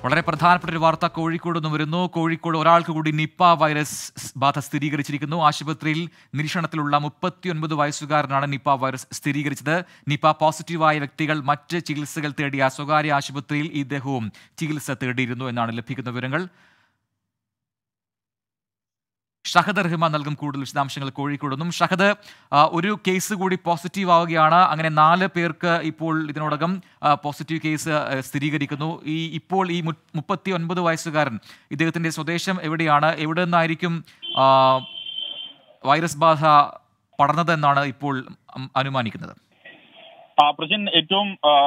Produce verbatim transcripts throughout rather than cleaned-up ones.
വളരെ പ്രധാനപ്പെട്ട ഒരു വാർത്ത കോഴിക്കോട് നിന്ന് വരുന്നു. കോഴിക്കോട് ഒരാൾക്ക് കൂടി നിപ്പ വൈറസ് ബാധ സ്ഥിരീകരിച്ചിരിക്കുന്നു. ആശുപത്രിയിൽ നിരീക്ഷണത്തിലുള്ള മുപ്പത്തിയൊൻപത് വയസ്സുകാരനാണ് നിപ്പ വൈറസ് സ്ഥിരീകരിച്ചത്. നിപ്പ പോസിറ്റീവായ വ്യക്തികൾ മറ്റ് ചികിത്സകൾ തേടിയ സ്വകാര്യ ആശുപത്രിയിൽ ഇദ്ദേഹവും ചികിത്സ തേടിയിരുന്നു എന്നാണ് ലഭിക്കുന്ന വിവരങ്ങൾ. ഷഹദ് റഹ്മാൻ നൽകും കൂടുതൽ വിശദാംശങ്ങൾ കോഴിക്കോട് നിന്നും. ഷഹദ്, ഒരു കേസ് കൂടി പോസിറ്റീവ് ആവുകയാണ്. അങ്ങനെ നാല് പേർക്ക് ഇപ്പോൾ ഇതിനോടകം പോസിറ്റീവ് കേസ് സ്ഥിരീകരിക്കുന്നു. ഈ ഇപ്പോൾ ഈ മുപ്പത്തി ഒൻപത് വയസ്സുകാരൻ ഇദ്ദേഹത്തിന്റെ സ്വദേശം എവിടെയാണ്? എവിടെ നിന്നായിരിക്കും വൈറസ് ബാധ പടർന്നതെന്നാണ് ഇപ്പോൾ അനുമാനിക്കുന്നത്? പ്രജിൻ, ഏറ്റവും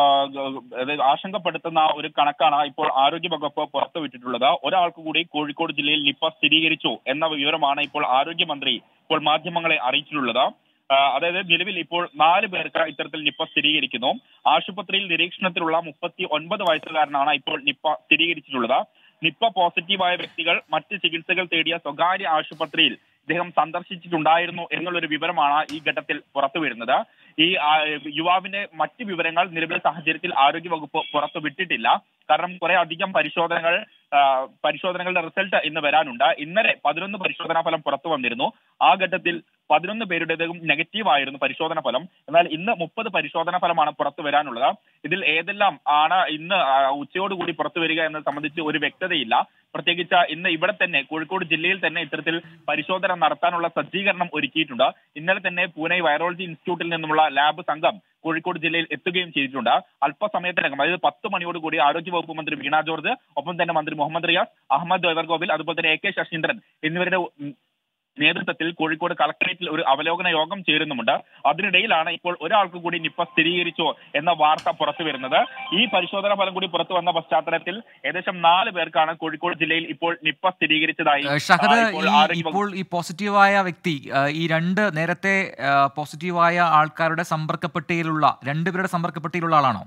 ആശങ്കപ്പെടുത്തുന്ന ഒരു കണക്കാണ് ഇപ്പോൾ ആരോഗ്യവകുപ്പ് പുറത്തുവിട്ടിട്ടുള്ളത്. ഒരാൾക്ക് കൂടി കോഴിക്കോട് ജില്ലയിൽ നിപ്പ സ്ഥിരീകരിച്ചു എന്ന വിവരമാണ് ഇപ്പോൾ ആരോഗ്യമന്ത്രി ഇപ്പോൾ മാധ്യമങ്ങളെ അറിയിച്ചിട്ടുള്ളത്. അതായത് നിലവിൽ ഇപ്പോൾ നാല് പേർക്ക് ഇത്തരത്തിൽ നിപ്പ സ്ഥിരീകരിക്കുന്നു. ആശുപത്രിയിൽ നിരീക്ഷണത്തിലുള്ള മുപ്പത്തി ഒൻപത് വയസ്സുകാരനാണ് ഇപ്പോൾ നിപ്പ സ്ഥിരീകരിച്ചിട്ടുള്ളത്. നിപ്പ പോസിറ്റീവായ വ്യക്തികൾ മറ്റ് ചികിത്സകൾ തേടിയ സ്വകാര്യ ആശുപത്രിയിൽ ഇദ്ദേഹം സന്ദർശിച്ചിട്ടുണ്ടായിരുന്നു എന്നുള്ളൊരു വിവരമാണ് ഈ ഘട്ടത്തിൽ പുറത്തു വരുന്നത്. ഈ യുവാവിന്റെ മറ്റ് വിവരങ്ങൾ നിലവിലെ സാഹചര്യത്തിൽ ആരോഗ്യവകുപ്പ് പുറത്തു വിട്ടിട്ടില്ല. കാരണം കുറെ അധികം പരിശോധനകൾ പരിശോധനകളുടെ റിസൾട്ട് ഇന്ന് വരാനുണ്ട്. ഇന്നലെ പതിനൊന്ന് പരിശോധനാ ഫലം പുറത്തു വന്നിരുന്നു. ആ ഘട്ടത്തിൽ പതിനൊന്ന് പേരുടേതും നെഗറ്റീവ് ആയിരുന്നു പരിശോധന ഫലം. എന്നാൽ ഇന്ന് മുപ്പത് പരിശോധനാ ഫലമാണ് പുറത്തു വരാനുള്ളത്. ഇതിൽ ഏതെല്ലാം ആണ് ഇന്ന് ഉച്ചയോടുകൂടി പുറത്തു വരിക എന്നത് സംബന്ധിച്ച് ഒരു വ്യക്തതയില്ല. പ്രത്യേകിച്ച് ഇന്ന് ഇവിടെ തന്നെ കോഴിക്കോട് ജില്ലയിൽ തന്നെ ഇത്തരത്തിൽ പരിശോധന നടത്താനുള്ള സജ്ജീകരണം ഒരുക്കിയിട്ടുണ്ട്. ഇന്നലെ തന്നെ പൂനെ വൈറോളജി ഇൻസ്റ്റിറ്റ്യൂട്ടിൽ നിന്നുമുള്ള ലാബ് സംഘം കോഴിക്കോട് ജില്ലയിൽ എത്തുകയും ചെയ്തിട്ടുണ്ട്. അല്പസമയത്തിനകം, അതായത് പത്ത് മണിയോടുകൂടി ആരോഗ്യവകുപ്പ് മന്ത്രി വീണ ജോർജ്, ഒപ്പം തന്നെ മന്ത്രി മുഹമ്മദ് റിയാസ്, അഹമ്മദ് ദേവർകോവിൽ, അതുപോലെ തന്നെ എ കെ ശശീന്ദ്രൻ എന്നിവരുടെ നേതൃത്വത്തിൽ കോഴിക്കോട് കളക്ടറേറ്റിൽ ഒരു അവലോകന യോഗം ചേരുന്നുമുണ്ട്. അതിനിടയിലാണ് ഇപ്പോൾ ഒരാൾക്ക് കൂടി നിപ്പ സ്ഥിരീകരിച്ചോ എന്ന വാർത്ത പുറത്തു വരുന്നത്. ഈ പരിശോധനാ ഫലം കൂടി പുറത്തു വന്ന പശ്ചാത്തലത്തിൽ ഏകദേശം നാല് പേർക്കാണ് കോഴിക്കോട് ജില്ലയിൽ ഇപ്പോൾ നിപ്പ സ്ഥിരീകരിച്ചതായി. ഇപ്പോൾ ഈ പോസിറ്റീവായ വ്യക്തി ഈ രണ്ട് നേരത്തെ പോസിറ്റീവായ ആൾക്കാരുടെ സമ്പർക്കപ്പട്ടികയിലുള്ള രണ്ടുപേരുടെ സമ്പർക്കപ്പട്ടികയിലുള്ള ആളാണോ?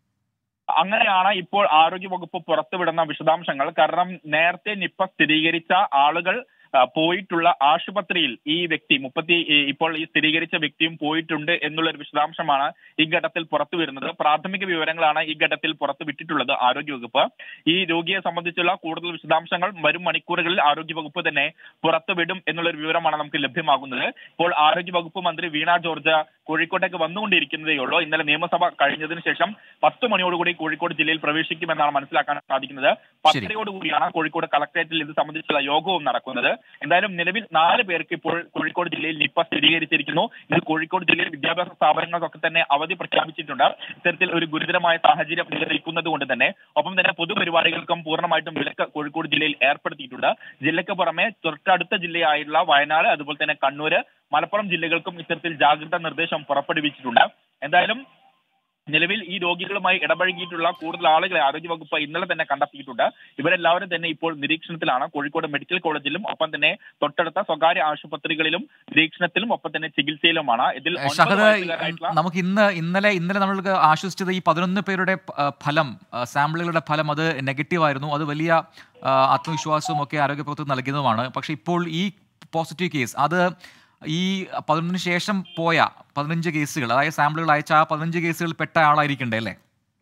അങ്ങനെയാണ് ഇപ്പോൾ ആരോഗ്യവകുപ്പ് പുറത്തുവിടുന്ന വിശദാംശങ്ങൾ. കാരണം നേരത്തെ നിപ്പ സ്ഥിരീകരിച്ച ആളുകൾ പോയിട്ടുള്ള ആശുപത്രിയിൽ ഈ വ്യക്തി മുപ്പത്തി ഇപ്പോൾ ഈ സ്ഥിരീകരിച്ച വ്യക്തിയും പോയിട്ടുണ്ട് എന്നുള്ളൊരു വിശദാംശമാണ് ഈ ഘട്ടത്തിൽ പുറത്തു വരുന്നത്. പ്രാഥമിക വിവരങ്ങളാണ് ഈ ഘട്ടത്തിൽ പുറത്തു വിട്ടിട്ടുള്ളത് ആരോഗ്യവകുപ്പ്. ഈ രോഗിയെ സംബന്ധിച്ചുള്ള കൂടുതൽ വിശദാംശങ്ങൾ വരും മണിക്കൂറുകളിൽ ആരോഗ്യവകുപ്പ് തന്നെ പുറത്തുവിടും എന്നുള്ളൊരു വിവരമാണ് നമുക്ക് ലഭ്യമാകുന്നത്. ഇപ്പോൾ ആരോഗ്യവകുപ്പ് മന്ത്രി വീണ ജോർജ് കോഴിക്കോട്ടേക്ക് വന്നുകൊണ്ടിരിക്കുന്നതേ ഉള്ളൂ. ഇന്നലെ നിയമസഭ കഴിഞ്ഞതിന് ശേഷം പത്ത് മണിയോടുകൂടി കോഴിക്കോട് ജില്ലയിൽ പ്രവേശിക്കുമെന്നാണ് മനസ്സിലാക്കാൻ സാധിക്കുന്നത്. പത്തരയോടുകൂടിയാണ് കോഴിക്കോട് കളക്ടറേറ്റിൽ ഇത് സംബന്ധിച്ചുള്ള യോഗവും നടക്കുന്നത്. എന്തായാലും നിലവിൽ നാല് പേർക്ക് ഇപ്പോൾ കോഴിക്കോട് ജില്ലയിൽ നിപ്പ സ്ഥിരീകരിച്ചിരിക്കുന്നു. ഇതിൽ കോഴിക്കോട് ജില്ലയിൽ വിദ്യാഭ്യാസ സ്ഥാപനങ്ങൾക്കൊക്കെ തന്നെ അവധി പ്രഖ്യാപിച്ചിട്ടുണ്ട്. ഇത്തരത്തിൽ ഒരു ഗുരുതരമായ സാഹചര്യം നിലനിൽക്കുന്നത് കൊണ്ട് തന്നെ ഒപ്പം തന്നെ പൊതുപരിപാടികൾക്കും പൂർണ്ണമായിട്ടും വിലക്ക് കോഴിക്കോട് ജില്ലയിൽ ഏർപ്പെടുത്തിയിട്ടുണ്ട്. ജില്ലയ്ക്ക് പുറമെ തൊട്ടടുത്ത ജില്ലയായിട്ടുള്ള വയനാട്, അതുപോലെ തന്നെ കണ്ണൂര്, മലപ്പുറം ജില്ലകൾക്കും ഇത്തരത്തിൽ ജാഗ്രതാ നിർദ്ദേശം പുറപ്പെടുവിച്ചിട്ടുണ്ട്. എന്തായാലും നിലവിൽ ഈ രോഗികളുമായി ഇടപഴകിയിട്ടുള്ള കൂടുതൽ ആളുകളെ ആരോഗ്യവകുപ്പ് ഇന്നലെ തന്നെ കണ്ടെത്തിയിട്ടുണ്ട്. ഇവരെല്ലാവരും തന്നെ ഇപ്പോൾ നിരീക്ഷണത്തിലാണ്. കോഴിക്കോട് മെഡിക്കൽ കോളേജിലും ഒപ്പം തന്നെ തൊട്ടടുത്ത സ്വകാര്യ ആശുപത്രികളിലും നിരീക്ഷണത്തിലും ഒപ്പം തന്നെ ചികിത്സയിലുമാണ്. ഇതിൽ നമുക്ക് ഇന്ന് ഇന്നലെ ഇന്നലെ നമ്മൾക്ക് ആശ്വസിച്ചത് ഈ പതിനൊന്ന് പേരുടെ ഫലം, സാമ്പിളുകളുടെ ഫലം അത് നെഗറ്റീവ് ആയിരുന്നു. അത് വലിയ ആത്മവിശ്വാസവും ഒക്കെ ആരോഗ്യപ്രവർത്തകർ നൽകുന്നതുമാണ്. പക്ഷെ ഇപ്പോൾ ഈ പോസിറ്റീവ് കേസ് അത് ഈ പതിനൊന്നിന് ശേഷം പോയ പതിനഞ്ച് കേസുകൾ, അതായത് സാമ്പിളുകൾ അയച്ച ആ പതിനഞ്ച് കേസുകളിൽ പെട്ട ആളായിരിക്കണ്ടേ അല്ലേ?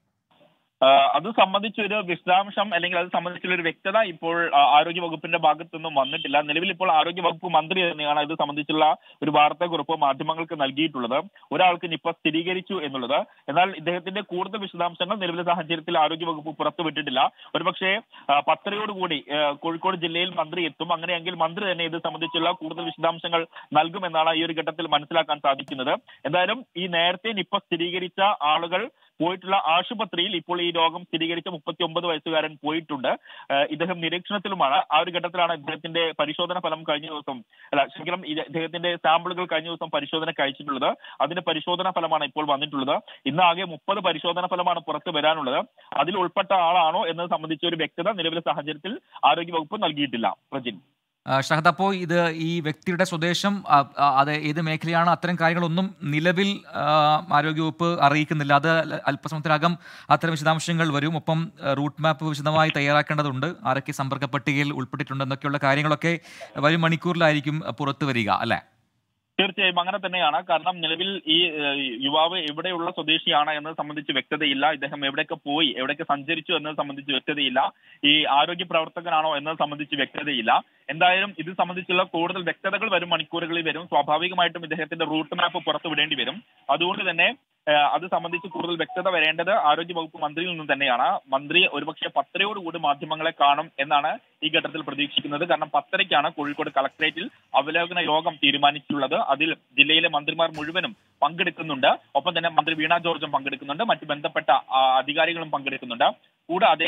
അത് സംബന്ധിച്ചൊരു വിശദാംശം അല്ലെങ്കിൽ അത് സംബന്ധിച്ചുള്ള ഒരു വ്യക്തത ഇപ്പോൾ ആരോഗ്യവകുപ്പിന്റെ ഭാഗത്തു നിന്നും വന്നിട്ടില്ല. നിലവിൽ ഇപ്പോൾ ആരോഗ്യവകുപ്പ് മന്ത്രി തന്നെയാണ് ഇത് സംബന്ധിച്ചുള്ള ഒരു വാർത്താക്കുറിപ്പ് മാധ്യമങ്ങൾക്ക് നൽകിയിട്ടുള്ളത്. ഒരാൾക്ക് നിപ്പ സ്ഥിരീകരിച്ചു എന്നുള്ളത്. എന്നാൽ ഇദ്ദേഹത്തിന്റെ കൂടുതൽ വിശദാംശങ്ങൾ നിലവിലെ സാഹചര്യത്തിൽ ആരോഗ്യവകുപ്പ് പുറത്തുവിട്ടിട്ടില്ല. ഒരുപക്ഷെ പത്തരയോടുകൂടി കോഴിക്കോട് ജില്ലയിൽ മന്ത്രി എത്തും. അങ്ങനെയെങ്കിൽ മന്ത്രി തന്നെ ഇത് സംബന്ധിച്ചുള്ള കൂടുതൽ വിശദാംശങ്ങൾ നൽകുമെന്നാണ് ഈ ഒരു ഘട്ടത്തിൽ മനസ്സിലാക്കാൻ സാധിക്കുന്നത്. എന്തായാലും ഈ നേരത്തെ നിപ്പ സ്ഥിരീകരിച്ച ആളുകൾ പോയിട്ടുള്ള ആശുപത്രിയിൽ ഇപ്പോൾ ഈ രോഗം സ്ഥിരീകരിച്ച മുപ്പത്തി ഒമ്പത് വയസ്സുകാരൻ പോയിട്ടുണ്ട്. ഇദ്ദേഹം നിരീക്ഷണത്തിലുമാണ്. ആ ഒരു ഘട്ടത്തിലാണ് ഇദ്ദേഹത്തിന്റെ പരിശോധന ഫലം കഴിഞ്ഞ ദിവസം അല്ല ശരിക്കും ഇദ്ദേഹത്തിന്റെ സാമ്പിളുകൾ കഴിഞ്ഞ ദിവസം പരിശോധനയ്ക്ക് അയച്ചിട്ടുള്ളത്. അതിന്റെ പരിശോധനാ ഫലമാണ് ഇപ്പോൾ വന്നിട്ടുള്ളത്. ഇന്ന് ആകെ മുപ്പത് പരിശോധനാ ഫലമാണ് പുറത്തു വരാനുള്ളത്. അതിൽ ഉൾപ്പെട്ട ആളാണോ എന്നത് സംബന്ധിച്ച ഒരു വ്യക്തത നിലവിലെ സാഹചര്യത്തിൽ ആരോഗ്യവകുപ്പ് നൽകിയിട്ടില്ല. പ്രജിൻ, ഷഹദ്, അപ്പോൾ ഇത് ഈ വ്യക്തിയുടെ സ്വദേശം അത് ഏത് മേഖലയാണ്, അത്തരം കാര്യങ്ങളൊന്നും നിലവിൽ ആരോഗ്യവകുപ്പ് അറിയിക്കുന്നില്ല. അത് അല്പസമയത്തിനകം അത്തരം വിശദാംശങ്ങൾ വരും. ഒപ്പം റൂട്ട് മാപ്പ് വിശദമായി തയ്യാറാക്കേണ്ടതുണ്ട്. ആരൊക്കെ സമ്പർക്ക പട്ടികയിൽ ഉൾപ്പെട്ടിട്ടുണ്ടെന്നൊക്കെയുള്ള കാര്യങ്ങളൊക്കെ വരും മണിക്കൂറിലായിരിക്കും പുറത്തു വരിക അല്ലേ? തീർച്ചയായും അങ്ങനെ തന്നെയാണ്. കാരണം നിലവിൽ ഈ യുവാവ് എവിടെയുള്ള സ്വദേശിയാണ് എന്നത് സംബന്ധിച്ച് വ്യക്തതയില്ല. ഇദ്ദേഹം എവിടെയൊക്കെ പോയി എവിടെയൊക്കെ സഞ്ചരിച്ചു എന്നത് സംബന്ധിച്ച് വ്യക്തതയില്ല. ഈ ആരോഗ്യ പ്രവർത്തകനാണോ എന്നത് സംബന്ധിച്ച് വ്യക്തതയില്ല. എന്തായാലും ഇത് സംബന്ധിച്ചുള്ള കൂടുതൽ വ്യക്തതകൾ വരും മണിക്കൂറുകളിൽ വരും. സ്വാഭാവികമായിട്ടും ഇദ്ദേഹത്തിന്റെ റൂട്ട് മാപ്പ് പുറത്തുവിടേണ്ടി വരും. അതുകൊണ്ട് തന്നെ അത് സംബന്ധിച്ച് കൂടുതൽ വ്യക്തത വരേണ്ടത് ആരോഗ്യ വകുപ്പ് മന്ത്രിയിൽ നിന്ന് തന്നെയാണ്. മന്ത്രി ഒരുപക്ഷെ പത്തരയോടുകൂടി മാധ്യമങ്ങളെ കാണും എന്നാണ് ഈ ഘട്ടത്തിൽ പ്രതീക്ഷിക്കുന്നത്. കാരണം പത്തരയ്ക്കാണ് കോഴിക്കോട് കളക്ടറേറ്റിൽ അവലോകന യോഗം തീരുമാനിച്ചിട്ടുള്ളത്. അതിൽ ജില്ലയിലെ മന്ത്രിമാർ മുഴുവനും പങ്കെടുക്കുന്നുണ്ട്. ഒപ്പം തന്നെ മന്ത്രി വീണ ജോർജും പങ്കെടുക്കുന്നുണ്ട്. മറ്റ് ബന്ധപ്പെട്ട അധികാരികളും പങ്കെടുക്കുന്നുണ്ട്. കൂടാതെ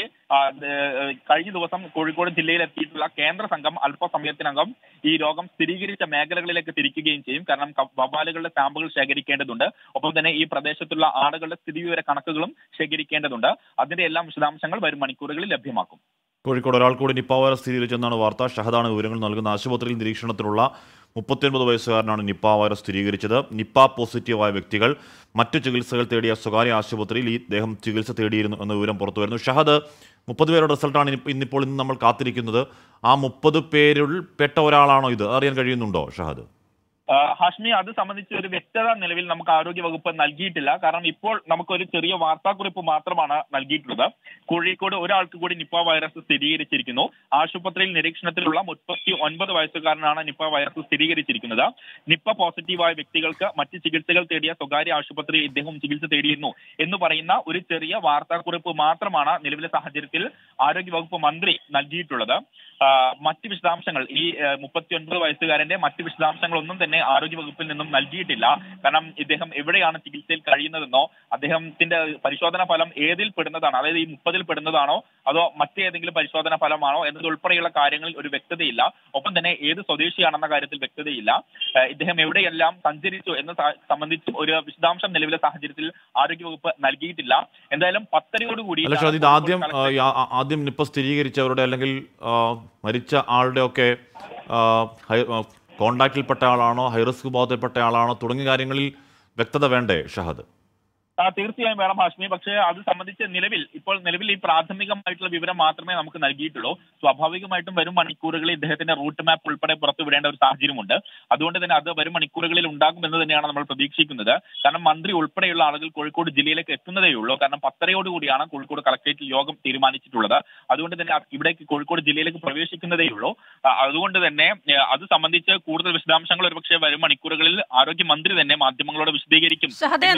കഴിഞ്ഞ ദിവസം കോഴിക്കോട് ജില്ലയിൽ എത്തിയിട്ടുള്ള കേന്ദ്ര സംഘം അല്പസമയത്തിനകം ഈ രോഗം സ്ഥിരീകരിച്ച മേഖലകളിലേക്ക് തിരിക്കുകയും ചെയ്യും. കാരണം വവ്വാലുകളുടെ സാമ്പിളുകൾ ശേഖരിക്കേണ്ടതുണ്ട്. ഒപ്പം തന്നെ ഈ പ്രദേശത്തുള്ള ആളുകളുടെ സ്ഥിതിവിവര കണക്കുകളും ശേഖരിക്കേണ്ടതുണ്ട്. അതിന്റെ എല്ലാം വിശദാംശങ്ങൾ വരും മണിക്കൂറുകളിൽ ലഭ്യമാക്കും. കോഴിക്കോട് ഒരാൾ കൂടി നിപ്പ വൈറസ് സ്ഥിരീകരിച്ചെന്നാണ് വാർത്ത. ഷഹദാണ് വിവരങ്ങൾ നൽകുന്ന. ആശുപത്രിയിൽ നിരീക്ഷണത്തിലുള്ള മുപ്പത്തിയൊൻപത് വയസ്സുകാരനാണ് നിപ്പ വൈറസ് സ്ഥിരീകരിച്ചത്. നിപ്പ പോസിറ്റീവായ വ്യക്തികൾ മറ്റു ചികിത്സകൾ തേടിയ സ്വകാര്യ ആശുപത്രിയിൽ ഈ ദേഹം ചികിത്സ തേടിയിരുന്നു എന്ന വിവരം പുറത്തു വരുന്നു. ഷഹദ്, മുപ്പത് പേരുടെ റിസൾട്ടാണ് ഇന്നിപ്പോൾ ഇന്ന് നമ്മൾ കാത്തിരിക്കുന്നത്. ആ മുപ്പത് പേരിൽ പെട്ട ഒരാളാണോ ഇത്? അറിയാൻ കഴിയുന്നുണ്ടോ ഷഹദ്? ഹാഷ്മി, അത് സംബന്ധിച്ച് ഒരു വ്യക്തത നിലവിൽ നമുക്ക് ആരോഗ്യ വകുപ്പ് നൽകിയിട്ടില്ല. കാരണം ഇപ്പോൾ നമുക്കൊരു ചെറിയ വാർത്താക്കുറിപ്പ് മാത്രമാണ് നൽകിയിട്ടുള്ളത്. കോഴിക്കോട് ഒരാൾക്ക് കൂടി നിപ്പ വൈറസ് സ്ഥിരീകരിച്ചിരിക്കുന്നു. ആശുപത്രിയിൽ നിരീക്ഷണത്തിലുള്ള മുപ്പത്തി ഒൻപത് വയസ്സുകാരനാണ് നിപ്പ വൈറസ് സ്ഥിരീകരിച്ചിരിക്കുന്നത്. നിപ്പ പോസിറ്റീവായ വ്യക്തികൾക്ക് മറ്റ് ചികിത്സകൾ തേടിയ സ്വകാര്യ ആശുപത്രിയിൽ ഇദ്ദേഹം ചികിത്സ തേടിയിരുന്നു എന്ന് പറയുന്ന ഒരു ചെറിയ വാർത്താക്കുറിപ്പ് മാത്രമാണ് നിലവിലെ സാഹചര്യത്തിൽ ആരോഗ്യ വകുപ്പ് മന്ത്രി നൽകിയിട്ടുള്ളത്. മറ്റ് വിശദാംശങ്ങൾ ഈ മുപ്പത്തി ഒൻപത് വയസ്സുകാരന്റെ മറ്റ് വിശദാംശങ്ങളൊന്നും തന്നെ ആരോഗ്യ വകുപ്പിൽ നിന്നും നൽകിയിട്ടില്ല. കാരണം ഇദ്ദേഹം എവിടെയാണ് ചികിത്സയിൽ കഴിയുന്നതെന്നോ അദ്ദേഹത്തിന്റെ പരിശോധനാ ഫലം ഏതിൽ പെടുന്നതാണ്, അതായത് ഈ മുപ്പതിൽ പെടുന്നതാണോ അതോ മറ്റേതെങ്കിലും പരിശോധനാ ഫലമാണോ എന്നതുൾപ്പെടെയുള്ള കാര്യങ്ങളിൽ ഒരു വ്യക്തതയില്ല. ഒപ്പം തന്നെ ഏത് സ്വദേശിയാണെന്ന കാര്യത്തിൽ വ്യക്തതയില്ല. ഇദ്ദേഹം എവിടെയെല്ലാം സഞ്ചരിച്ചു എന്ന് സംബന്ധിച്ച് ഒരു വിശദാംശം നിലവിലെ സാഹചര്യത്തിൽ ആരോഗ്യവകുപ്പ് നൽകിയിട്ടില്ല. എന്തായാലും പത്തരയോടുകൂടി ആദ്യം ആദ്യം നിപ്പ സ്ഥിരീകരിച്ചവരുടെ അല്ലെങ്കിൽ മരിച്ച ആളുടെ ഒക്കെ കോണ്ടാക്റ്റിൽപ്പെട്ട ആളാണോ, ഹൈറിസ്ക് വിഭാഗത്തിൽപ്പെട്ട ആളാണോ തുടങ്ങിയ കാര്യങ്ങളിൽ വ്യക്തത വേണ്ടേ ഷഹദ്? തീർച്ചയായും വേണം ഹാഷ്മി. പക്ഷേ അത് സംബന്ധിച്ച് നിലവിൽ ഇപ്പോൾ നിലവിൽ ഈ പ്രാഥമികമായിട്ടുള്ള വിവരം മാത്രമേ നമുക്ക് നൽകിയിട്ടുള്ളൂ. സ്വാഭാവികമായിട്ടും വരും മണിക്കൂറുകളിൽ ഇദ്ദേഹത്തിന്റെ റൂട്ട് മാപ്പ് ഉൾപ്പെടെ പുറത്തുവിടേണ്ട ഒരു സാഹചര്യമുണ്ട്. അതുകൊണ്ട് തന്നെ അത് വരും മണിക്കൂറുകളിൽ ഉണ്ടാകും എന്ന് തന്നെയാണ് നമ്മൾ പ്രതീക്ഷിക്കുന്നത്. കാരണം മന്ത്രി ഉൾപ്പെടെയുള്ള ആളുകൾ കോഴിക്കോട് ജില്ലയിലേക്ക് എത്തുന്നതേ ഉള്ളൂ. കാരണം പത്തരയോടുകൂടിയാണ് കോഴിക്കോട് കളക്ടറേറ്റിൽ യോഗം തീരുമാനിച്ചിട്ടുള്ളത്. അതുകൊണ്ട് തന്നെ ഇവിടേക്ക് കോഴിക്കോട് ജില്ലയിലേക്ക് പ്രവേശിക്കുന്നതേ ഉള്ളൂ. അതുകൊണ്ട് തന്നെ അത് സംബന്ധിച്ച് കൂടുതൽ വിശദാംശങ്ങൾ ഒരുപക്ഷെ വരും മണിക്കൂറുകളിൽ ആരോഗ്യമന്ത്രി തന്നെ മാധ്യമങ്ങളോട് വിശദീകരിക്കും.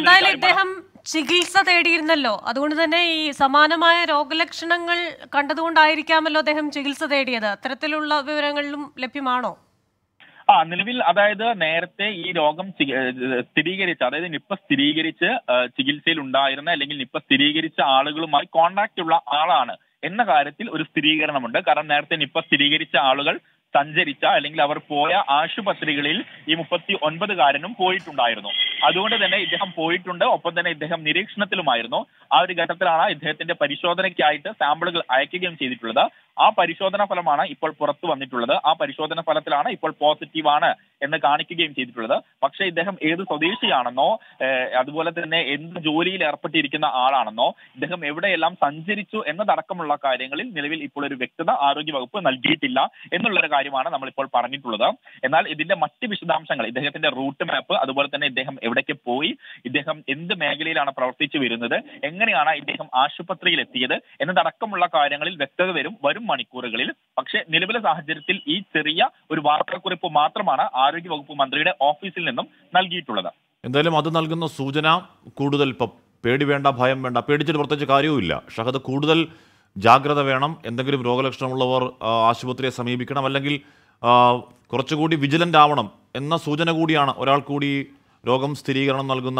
ചികിത്സ തേടിയിരുന്നല്ലോ, അതുകൊണ്ട് തന്നെ ഈ സമാനമായ രോഗലക്ഷണങ്ങൾ കണ്ടതുകൊണ്ടായിരിക്കാമല്ലോ അദ്ദേഹം ചികിത്സ തേടിയത്. അത്തരത്തിലുള്ള വിവരങ്ങളിലും ലഭ്യമാണോ? ആ നിലവിൽ അതായത് നേരത്തെ ഈ രോഗം സ്ഥിരീകരിച്ച അതായത് നിപ്പ സ്ഥിരീകരിച്ച് ചികിത്സയിൽ ഉണ്ടായിരുന്ന അല്ലെങ്കിൽ നിപ്പ സ്ഥിരീകരിച്ച ആളുകളുമായി കോണ്ടാക്ട് ഉള്ള ആളാണ് എന്ന കാര്യത്തിൽ ഒരു സ്ഥിരീകരണമുണ്ട്. കാരണം നേരത്തെ നിപ്പ സ്ഥിരീകരിച്ച ആളുകൾ സഞ്ചരിച്ച അല്ലെങ്കിൽ അവർ പോയ ആശുപത്രികളിൽ ഈ മുപ്പത്തി ഒൻപതുകാരനും പോയിട്ടുണ്ടായിരുന്നു. അതുകൊണ്ട് തന്നെ ഇദ്ദേഹം പോയിട്ടുണ്ട്. ഒപ്പം തന്നെ ഇദ്ദേഹം നിരീക്ഷണത്തിലുമായിരുന്നു. ആ ഒരു ഘട്ടത്തിലാണ് ഇദ്ദേഹത്തിന്റെ പരിശോധനയ്ക്കായിട്ട് സാമ്പിളുകൾ അയക്കുകയും ചെയ്തിട്ടുള്ളത്. ആ പരിശോധനാ ഫലമാണ് ഇപ്പോൾ പുറത്തു വന്നിട്ടുള്ളത്. ആ പരിശോധന ഫലത്തിലാണ് ഇപ്പോൾ പോസിറ്റീവ് ആണ് എന്ന് കാണിക്കുകയും ചെയ്തിട്ടുള്ളത്. പക്ഷേ ഇദ്ദേഹം ഏത് സ്വദേശിയാണെന്നോ അതുപോലെ തന്നെ എന്ത് ജോലിയിൽ ഏർപ്പെട്ടിരിക്കുന്ന ആളാണെന്നോ ഇദ്ദേഹം എവിടെയെല്ലാം സഞ്ചരിച്ചു എന്നതടക്കമുള്ള കാര്യങ്ങളിൽ നിലവിൽ ഇപ്പോൾ ഒരു വ്യക്തത ആരോഗ്യ വകുപ്പ് നൽകിയിട്ടില്ല എന്നുള്ളൊരു കാര്യമാണ് നമ്മളിപ്പോൾ പറഞ്ഞിട്ടുള്ളത്. എന്നാൽ ഇതിന്റെ മറ്റ് വിശദാംശങ്ങൾ, ഇദ്ദേഹത്തിന്റെ റൂട്ട് മാപ്പ്, അതുപോലെ തന്നെ ഇദ്ദേഹം എവിടേക്ക് പോയി, ഇദ്ദേഹം എന്ത് മേഖലയിലാണ് പ്രവർത്തിച്ചു വരുന്നത്, എങ്ങനെയാണ് ഇദ്ദേഹം ആശുപത്രിയിൽ എത്തിയത് എന്നതടക്കമുള്ള കാര്യങ്ങളിൽ വ്യക്തത വരും വരും മണിക്കൂറുകളിൽ. പക്ഷേ നിലവിലെ സാഹചര്യത്തിൽ ഈ ചെറിയ ഒരു വാർത്താക്കുറിപ്പ് മാത്രമാണ് ആരോഗ്യ വകുപ്പ് മന്ത്രിയുടെ ഓഫീസിൽ നിന്നും നൽകിയിട്ടുള്ളത്. എന്തായാലും അത് നൽകുന്ന സൂചന കൂടുതൽ ഇപ്പം പേടി വേണ്ട, ഭയം വേണ്ട, പേടിച്ചിട്ട് പ്രത്യേകിച്ച് കാര്യവുമില്ല. ഷഹദ്, കൂടുതൽ ജാഗ്രത വേണം. എന്തെങ്കിലും രോഗലക്ഷണമുള്ളവർ ആശുപത്രിയെ സമീപിക്കണം, അല്ലെങ്കിൽ കുറച്ചുകൂടി വിജിലൻ്റ് ആവണം എന്ന സൂചന കൂടിയാണ് ഒരാൾ കൂടി രോഗം സ്ഥിരീകരണം നൽകുന്ന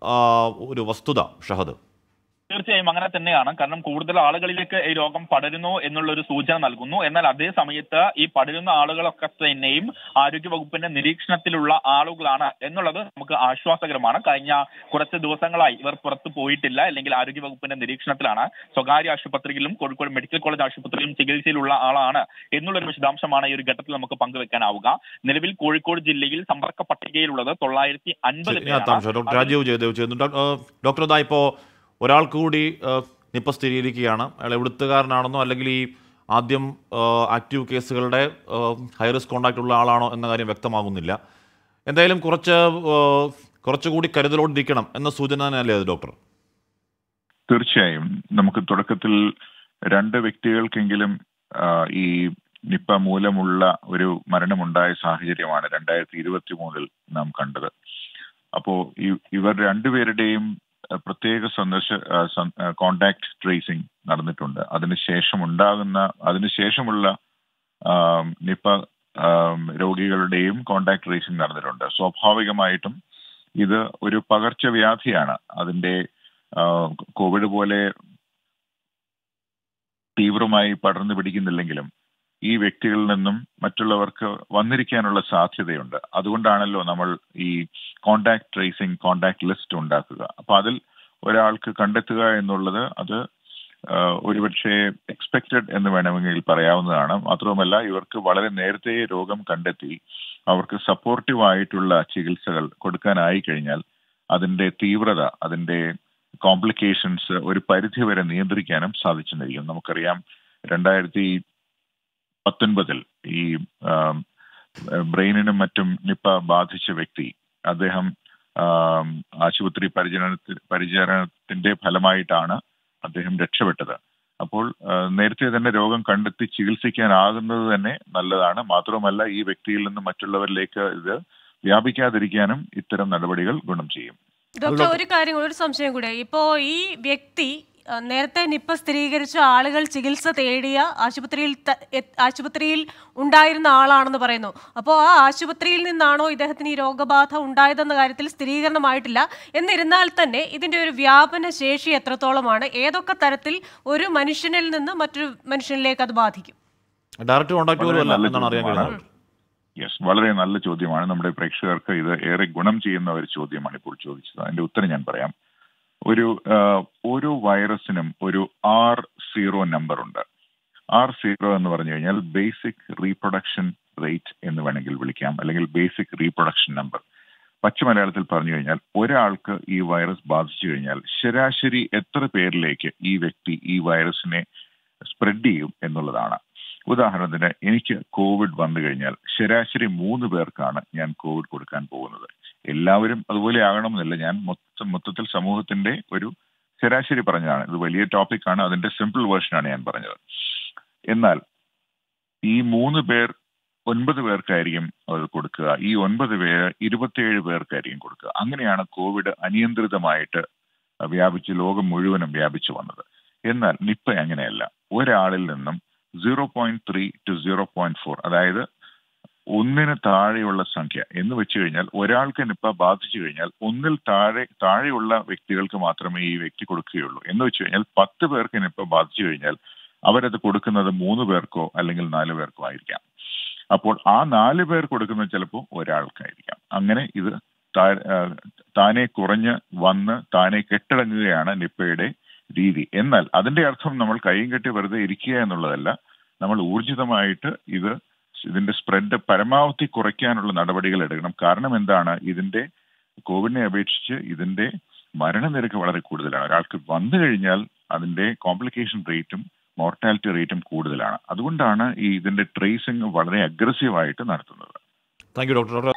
ഒരു വസ്തുത ഷഹദ്. തീർച്ചയായും അങ്ങനെ തന്നെയാണ്. കാരണം കൂടുതൽ ആളുകളിലേക്ക് ഈ രോഗം പടരുന്നു എന്നുള്ള ഒരു സൂചന നൽകുന്നു. എന്നാൽ അതേ സമയത്ത് ഈ പടരുന്ന ആളുകളൊക്കെ തന്നെയും ആരോഗ്യ വകുപ്പിന്റെ നിരീക്ഷണത്തിലുള്ള ആളുകളാണ് എന്നുള്ളത് നമുക്ക് ആശ്വാസകരമാണ്. കഴിഞ്ഞ കുറച്ച് ദിവസങ്ങളായി ഇവർ പുറത്തു പോയിട്ടില്ല, അല്ലെങ്കിൽ ആരോഗ്യ വകുപ്പിന്റെ നിരീക്ഷണത്തിലാണ്. സ്വകാര്യ ആശുപത്രിയിലും കോഴിക്കോട് മെഡിക്കൽ കോളേജ് ആശുപത്രിയിലും ചികിത്സയിലുള്ള ആളാണ് എന്നുള്ളൊരു വിശദാംശമാണ് ഈ ഒരു ഘട്ടത്തിൽ നമുക്ക് പങ്കുവെക്കാനാവുക. നിലവിൽ കോഴിക്കോട് ജില്ലയിൽ സമ്പർക്ക പട്ടികയിലുള്ളത് തൊള്ളായിരത്തി അൻപത് ഡോക്ടർ രാജീവ് ജയദേവ് ചെയ്യുന്നു. ഡോക്ടർ ഇതാ ഇപ്പോൾ ഒരാൾ കൂടി നിപ്പ സ്ഥിരീകരിക്കുകയാണ്. അയാൾ എവിടുത്തുകാരനാണെന്നോ അല്ലെങ്കിൽ ഈ ആദ്യം ആക്റ്റീവ് കേസുകളുടെ ഹൈ റിസ്ക് കോണ്ടാക്ട് ഉള്ള ആളാണോ എന്ന കാര്യം വ്യക്തമാകുന്നില്ല. എന്തായാലും കുറച്ച് കുറച്ചുകൂടി കരുതലോടിരിക്കണം എന്ന സൂചന തന്നെയല്ലേ അത് ഡോക്ടർ? തീർച്ചയായും. നമുക്ക് തുടക്കത്തിൽ രണ്ട് വ്യക്തികൾക്കെങ്കിലും ഈ നിപ്പ മൂലമുള്ള ഒരു മരണമുണ്ടായ സാഹചര്യമാണ് രണ്ടായിരത്തി ഇരുപത്തി മൂന്നിൽ നാം കണ്ടത്. അപ്പോ ഇവർ രണ്ടുപേരുടെയും പ്രത്യേക സന്ദർശ കോണ്ടാക്ട് ട്രേസിംഗ് നടന്നിട്ടുണ്ട്. അതിനുശേഷം ഉണ്ടാകുന്ന അതിനുശേഷമുള്ള നിപ്പ രോഗികളുടെയും കോണ്ടാക്ട് ട്രേസിംഗ് നടന്നിട്ടുണ്ട്. സ്വാഭാവികമായിട്ടും ഇത് ഒരു പകർച്ചവ്യാധിയാണ്. അതിന്റെ കോവിഡ് പോലെ തീവ്രമായി പടർന്നു പിടിക്കുന്നില്ലെങ്കിലും ഈ വ്യക്തികളിൽ നിന്നും മറ്റുള്ളവർക്ക് വന്നിരിക്കാനുള്ള സാധ്യതയുണ്ട്. അതുകൊണ്ടാണല്ലോ നമ്മൾ ഈ കോണ്ടാക്ട് ട്രേസിംഗ് കോണ്ടാക്ട് ലിസ്റ്റ് ഉണ്ടാക്കുക. അപ്പൊ അതിൽ ഒരാൾക്ക് കണ്ടെത്തുക എന്നുള്ളത് അത് ഒരുപക്ഷെ എക്സ്പെക്റ്റഡ് എന്ന് വേണമെങ്കിൽ പറയാവുന്നതാണ്. മാത്രവുമല്ല, ഇവർക്ക് വളരെ നേരത്തെ രോഗം കണ്ടെത്തി അവർക്ക് സപ്പോർട്ടീവ് ആയിട്ടുള്ള ചികിത്സകൾ കൊടുക്കാനായി കഴിഞ്ഞാൽ അതിന്റെ തീവ്രത, അതിന്റെ കോംപ്ലിക്കേഷൻസ് ഒരു പരിധിവരെ നിയന്ത്രിക്കാനും സാധിച്ചെന്നിരിക്കും. നമുക്കറിയാം, രണ്ടായിരത്തി പത്തൊൻപതിൽ ഈ ബ്രെയിനിനും മറ്റും നിപ്പ ബാധിച്ച വ്യക്തി, അദ്ദേഹം ആശുപത്രി പരിചരണ പരിചരണത്തിന്റെ ഫലമായിട്ടാണ് അദ്ദേഹം രക്ഷപ്പെട്ടത്. അപ്പോൾ നേരത്തെ തന്നെ രോഗം കണ്ടെത്തി ചികിത്സിക്കാനാകുന്നത് തന്നെ നല്ലതാണ്. മാത്രമല്ല, ഈ വ്യക്തിയിൽ നിന്ന് മറ്റുള്ളവരിലേക്ക് ഇത് വ്യാപിക്കാതിരിക്കാനും ഇത്തരം നടപടികൾ ഗുണം ചെയ്യും. ഡോക്ടർ, ഒരു കാര്യം, ഒരു സംശയം കൂടെ. ഇപ്പോ ഈ വ്യക്തി നേരത്തെ നിപ്പ സ്ഥിരീകരിച്ച ആളുകൾ ചികിത്സ തേടിയ ആശുപത്രിയിൽ ആശുപത്രിയിൽ ഉണ്ടായിരുന്ന ആളാണെന്ന് പറയുന്നു. അപ്പോൾ ആ ആശുപത്രിയിൽ നിന്നാണോ ഇദ്ദേഹത്തിന് ഈ രോഗബാധ ഉണ്ടായതെന്ന കാര്യത്തിൽ സ്ഥിരീകരണമായിട്ടില്ല. എന്നിരുന്നാൽ തന്നെ ഇതിന്റെ ഒരു വ്യാപന ശേഷി എത്രത്തോളമാണ്? ഏതൊക്കെ തരത്തിൽ ഒരു മനുഷ്യനിൽ നിന്ന് മറ്റൊരു മനുഷ്യനിലേക്ക് അത് ബാധിക്കും? ഡയറക്റ്റ് കോൺടാക്ട് എന്നാണ് അറിയാൻ കഴിയുന്നത്. യെസ്, വളരെ നല്ല ചോദ്യമാണ്. നമ്മുടെ പ്രേക്ഷകർക്ക് ഇത് ഏറെ ഗുണം ചെയ്യുന്ന ഒരു ചോദ്യമാണ് ഇപ്പോൾ ചോദിച്ചത്. അതിന്റെ ഉത്തരം ഞാൻ പറയാം. ഒരു ഓരോ വൈറസിനും ഒരു ആർ സീറോ നമ്പർ ഉണ്ട്. ആർ സീറോ എന്ന് പറഞ്ഞു കഴിഞ്ഞാൽ ബേസിക് റീപ്രൊഡക്ഷൻ റേറ്റ് എന്ന് വേണമെങ്കിൽ വിളിക്കാം, അല്ലെങ്കിൽ ബേസിക് റീപ്രൊഡക്ഷൻ നമ്പർ. പച്ച മലയാളത്തിൽ പറഞ്ഞു കഴിഞ്ഞാൽ ഒരാൾക്ക് ഈ വൈറസ് ബാധിച്ചു കഴിഞ്ഞാൽ ശരാശരി എത്ര പേരിലേക്ക് ഈ വ്യക്തി ഈ വൈറസിനെ സ്പ്രെഡ് ചെയ്യും എന്നുള്ളതാണ്. ഉദാഹരണത്തിന്, എനിക്ക് കോവിഡ് വന്നു കഴിഞ്ഞാൽ ശരാശരി മൂന്ന് പേർക്കാണ് ഞാൻ കോവിഡ് കൊടുക്കാൻ പോകുന്നത്. എല്ലാവരും അതുപോലെ ആകണമെന്നില്ല. ഞാൻ മൊത്തം മൊത്തത്തിൽ സമൂഹത്തിന്റെ ഒരു ശരാശരി പറഞ്ഞതാണ്. ഇത് വലിയ ടോപ്പിക്കാണ്, അതിന്റെ സിമ്പിൾ വേർഷനാണ് ഞാൻ പറഞ്ഞത്. എന്നാൽ ഈ മൂന്ന് പേർ ഒൻപത് പേർക്കായിരിക്കും അത് കൊടുക്കുക. ഈ ഒൻപത് പേര് ഇരുപത്തിയേഴ് പേർക്കായിരിക്കും കൊടുക്കുക. അങ്ങനെയാണ് കോവിഡ് അനിയന്ത്രിതമായിട്ട് വ്യാപിച്ച് ലോകം മുഴുവനും വ്യാപിച്ചു വന്നത്. എന്നാൽ നിപ്പ അങ്ങനെയല്ല. ഒരാളിൽ നിന്നും zero point three two zero point four, അതായത് ഒന്നിന് താഴെയുള്ള സംഖ്യ എന്ന് വെച്ച് കഴിഞ്ഞാൽ ഒരാൾക്ക് നിപ്പ ബാധിച്ചു കഴിഞ്ഞാൽ ഒന്നിൽ താഴെ താഴെയുള്ള വ്യക്തികൾക്ക് മാത്രമേ ഈ വ്യക്തി കൊടുക്കുകയുള്ളൂ. എന്ന് വെച്ച് കഴിഞ്ഞാൽ പത്ത് പേർക്ക് നിപ്പ ബാധിച്ചു കഴിഞ്ഞാൽ അവരത് കൊടുക്കുന്നത് മൂന്ന് പേർക്കോ അല്ലെങ്കിൽ നാല് പേർക്കോ ആയിരിക്കാം. അപ്പോൾ ആ നാല് പേർ കൊടുക്കുന്നത് ചിലപ്പോൾ ഒരാൾക്കായിരിക്കാം. അങ്ങനെ ഇത് താനെ കുറഞ്ഞ് വന്ന് താനെ കെട്ടടങ്ങുകയാണ് നിപ്പയുടെ രീതി. എന്നാൽ അതിന്റെ അർത്ഥം നമ്മൾ കൈയും കെട്ടി വെറുതെ ഇരിക്കുക എന്നുള്ളതല്ല. നമ്മൾ ഊർജിതമായിട്ട് ഇത് ഇതിന്റെ സ്പ്രെഡ് പരമാവധി കുറയ്ക്കാനുള്ള നടപടികൾ എടുക്കണം. കാരണം എന്താണ്? ഇതിന്റെ കോവിഡിനെ അപേക്ഷിച്ച് ഇതിന്റെ മരണനിരക്ക് വളരെ കൂടുതലാണ്. ഒരാൾക്ക് വന്നു കഴിഞ്ഞാൽ അതിന്റെ കോംപ്ലിക്കേഷൻ റേറ്റും മോർട്ടാലിറ്റി റേറ്റും കൂടുതലാണ്. അതുകൊണ്ടാണ് ഈ ഇതിന്റെ ട്രേസിംഗ് വളരെ അഗ്രസീവായിട്ട് നടത്തുന്നത്. Thank you doctor.